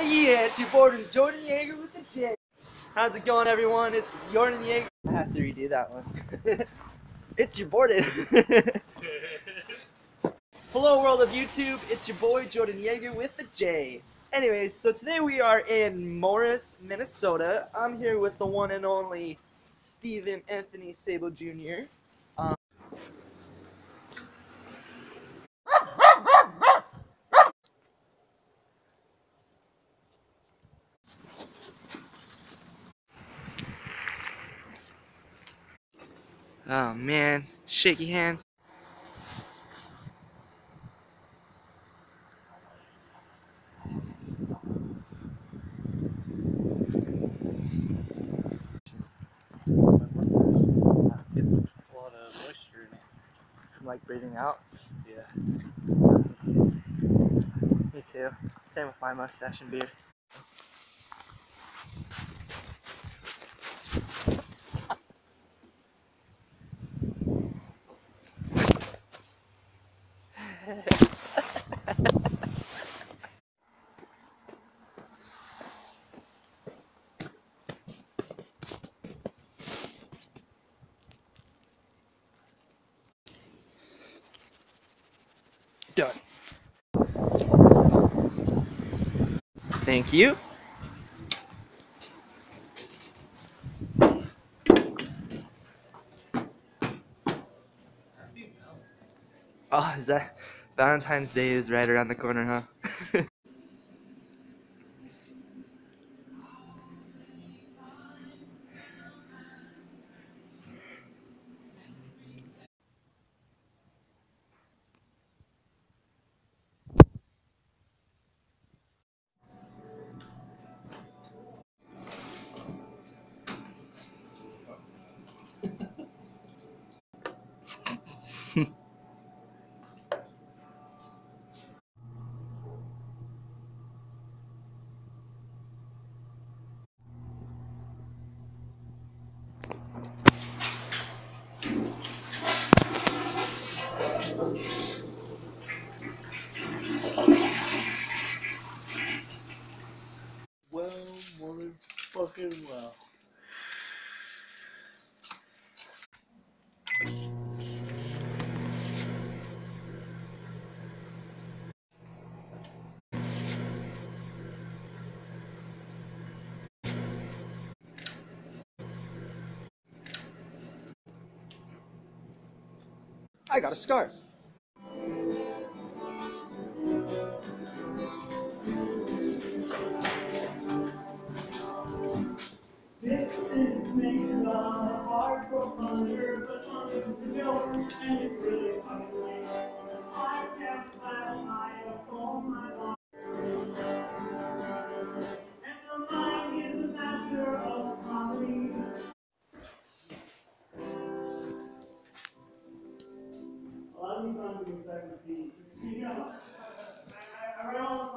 Yeah, it's your boy Jordan Yeager with the J. How's it going, everyone? It's Jordan Yeager. I have to redo that one. It's your boy. Hello, world of YouTube. It's your boy Jordan Yeager with the J. Anyways, so today we are in Morris, Minnesota. I'm here with the one and only Stephen Anthony Sabo Jr. Oh man, shaky hands. It's a lot of moisture in it. I'm like breathing out. Yeah. Me too. Same with my mustache and beard. Done. Thank you. Oh, is that Valentine's Day is right around the corner, huh? Well, motherfucking well. I got a scarf. Distance makes love hard for hunger, but honest to know, and it's really ugly. I can't plan my upon my life, and the mind is a master of comedy. Well, I'm trying to do a second scene. Speaking of, I read all